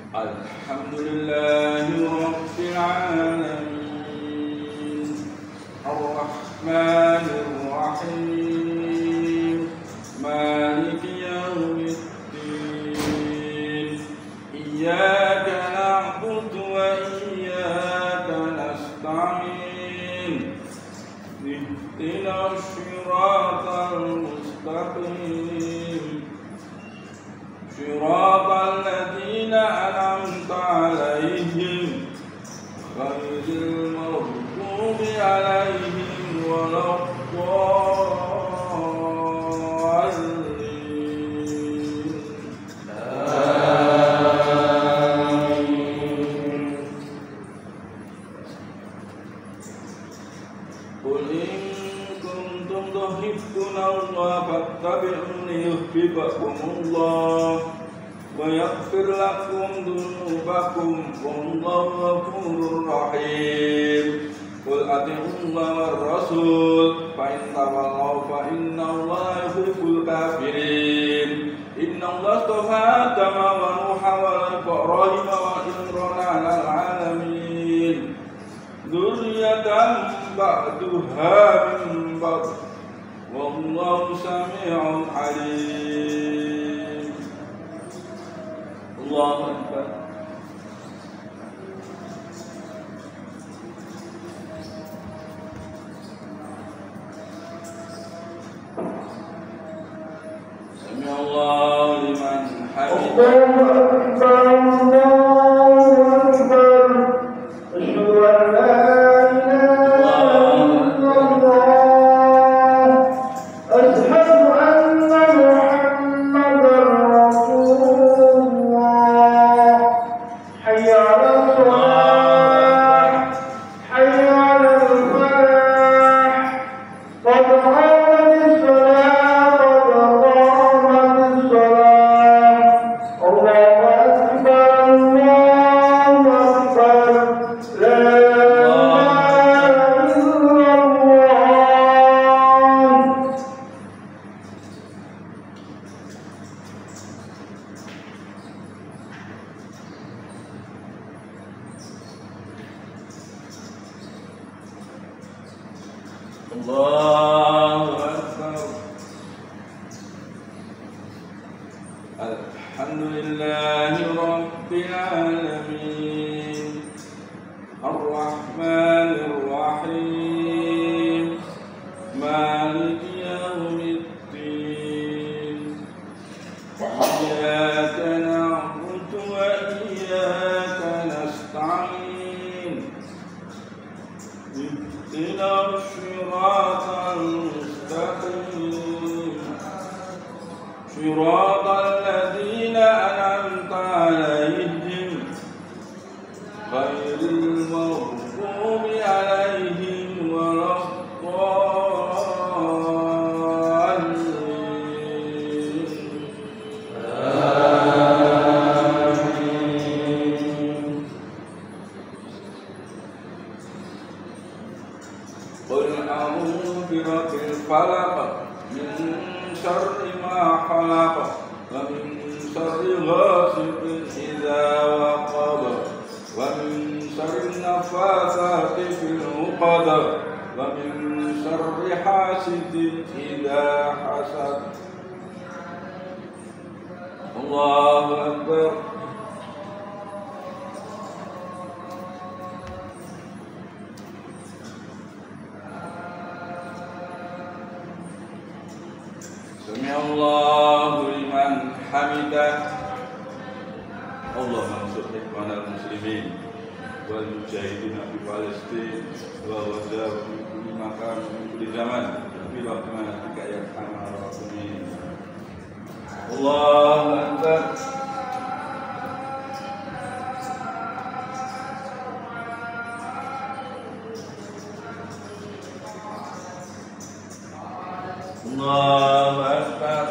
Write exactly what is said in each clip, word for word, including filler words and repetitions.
Alhamdulillahi Rabbil Alamin Ar-Rahmanir Rahim Maliki Yawmiddin Iyyaka na'budu wa iyyaka nasta'in Ihdinas siratal mustaqim Siratal ladzina an'amta 'alaihim ghairil maghdubi 'alaihim waladdallin. Amin. Qul in kuntum tuhibbuna Allah fattabi'uni yuhibbukumullah wa yaghfir lakum dhunubakum wallahu ghafurur rahim. Qul atii'ullaha war rasul fa in tawallaw fa innallaha yuhibbul kafirin. Innallaha astafa Adama wa Nuha wa Ibrahim wa Imrana 'alal 'alamin. Dzurriyyatan ba'duha min ba'd. Wallahu sami'un 'alim. Allahu Akbar. Sami Allahu liman hamidah. Allahu Akbar. Alhamdulillahi Rabbil Alamin Ar-Rahmanir Rahim Maliki Yawmiddin Iyyaka na'budu wa iyyaka nasta'in Ihdinas siratal mustaqim Siratal ladzina an'amta 'alaihim ghairil maghdubi 'alaihim waladdallin. Amin. Qul a'udzu birabbil falaq min syarri ma khalaq wa min syarri ghasiqin idza waqab wa min syarri nafathati fil 'uqad wa min syarri hasidin idza hasad. Allahu Akbar. Sami Allahu liman hamidah. Allah mansur ikhwanal muslimin wal mujahidin fi Palestin wa wazah fi kulli makan min kulli zaman bi rahmatika ya arhamar rahimin. Allahu Akbar. Allahu Akbar.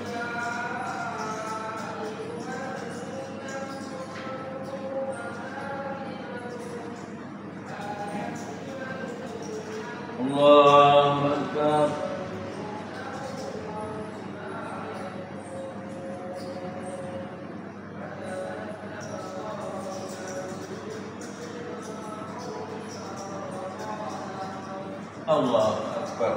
Allahu Akbar. Allahu Akbar.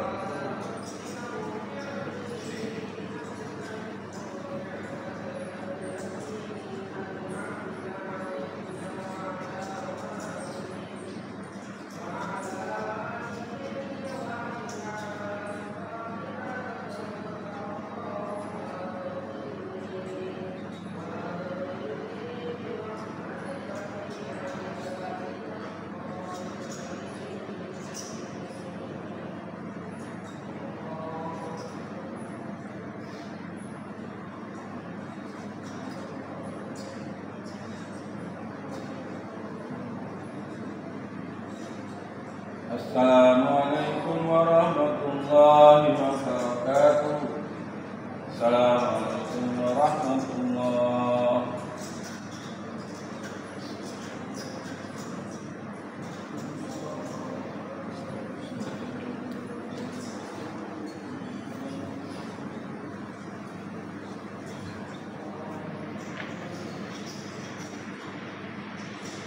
Assalamualaikum warahmatullahi wabarakatuh.